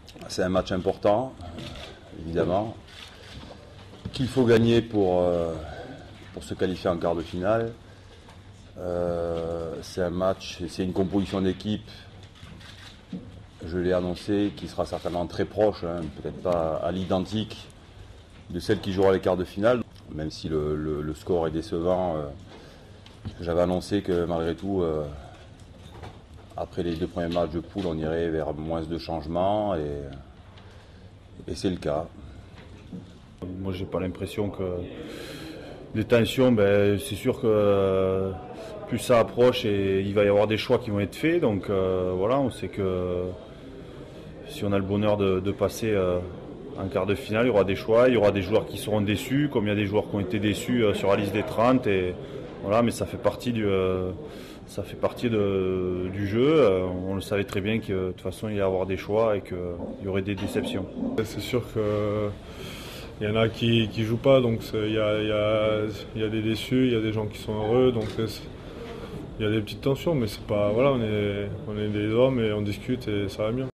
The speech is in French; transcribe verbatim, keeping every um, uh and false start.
C'est un match important, évidemment, qu'il faut gagner pour, euh, pour se qualifier en quart de finale. Euh, c'est un match, c'est une composition d'équipe, je l'ai annoncé, qui sera certainement très proche, hein, peut-être pas à l'identique de celle qui jouera les quarts de finale. Même si le, le, le score est décevant, euh, j'avais annoncé que malgré tout, euh, après les deux premiers matchs de poule, on irait vers moins de changements et, et c'est le cas. Moi, j'ai pas l'impression que les tensions, ben, c'est sûr que euh, plus ça approche et il va y avoir des choix qui vont être faits. Donc euh, voilà, on sait que si on a le bonheur de, de passer euh, en quart de finale, il y aura des choix, il y aura des joueurs qui seront déçus, comme il y a des joueurs qui ont été déçus euh, sur la liste des trente. Et voilà, mais ça fait partie du, euh, ça fait partie de, du jeu. Euh, on le savait très bien que de toute façon il y allait y avoir des choix et qu'il y aurait des déceptions. C'est sûr que il y en a qui ne jouent pas, donc il y a, y, a, y a des déçus, il y a des gens qui sont heureux, donc il y a des petites tensions, mais c'est pas, voilà, on est, on est des hommes et on discute et ça va bien.